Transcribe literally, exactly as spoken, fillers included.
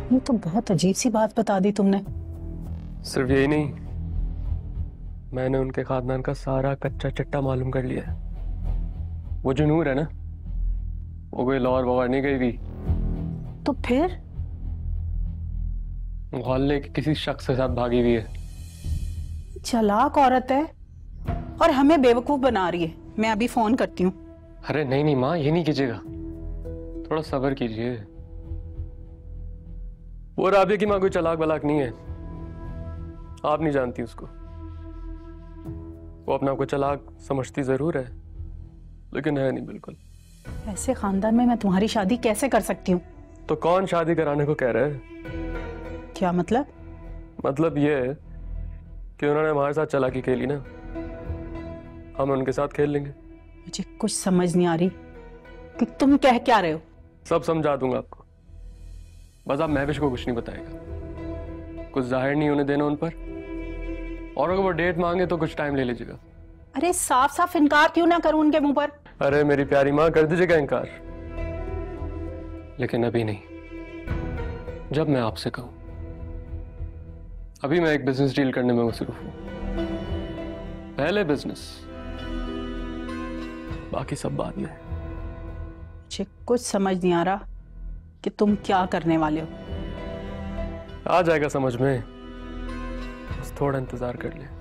ये तो बहुत अजीब सी बात बता दी तुमने। सिर्फ यही नहीं, मैंने उनके खानदान का सारा कच्चा चिट्टा मालूम कर लिया है। वो जो नूर है ना, वो कोई लाहौर वगैरह नहीं गई थी। तो फिर? मोहल्ले के किसी शख्स के साथ भागी हुई है। चालाक औरत है और हमें बेवकूफ बना रही है। मैं अभी फोन करती हूँ। अरे नहीं नहीं माँ, ये नहीं कीजिएगा, थोड़ा सब्र कीजिए। वो राबिया की माँ कोई चालाक बलाक नहीं है, आप नहीं जानती उसको। वो अपना आपको चालाक समझती जरूर है, लेकिन है नहीं बिल्कुल। ऐसे खानदान में मैं तुम्हारी शादी कैसे कर सकती हूँ? तो कौन शादी कराने को कह रहा है? क्या मतलब? मतलब ये है कि उन्होंने हमारे साथ चालाकी खेली ना, हम उनके साथ खेल लेंगे। मुझे कुछ समझ नहीं आ रही कि तुम कह क्या रहे हो। सब समझा दूंगा आपको, बस आप महविश को कुछ नहीं बताएगा। कुछ जाहिर नहीं होने देना उन पर, और अगर वो डेट मांगे तो कुछ टाइम ले लीजिएगा। अरे साफ साफ इनकार क्यों ना करूं उनके मुंह पर? अरे मेरी प्यारी माँ, कर दीजिएगा इनकार, लेकिन अभी नहीं, जब मैं आपसे कहूं। अभी मैं एक बिजनेस डील करने में मसरूफ हूं। पहले बिजनेस, बाकी सब बाद में। मुझे कुछ समझ नहीं आ रहा कि तुम क्या करने वाले हो। आ जाएगा समझ में, बस थोड़ा इंतजार कर ले।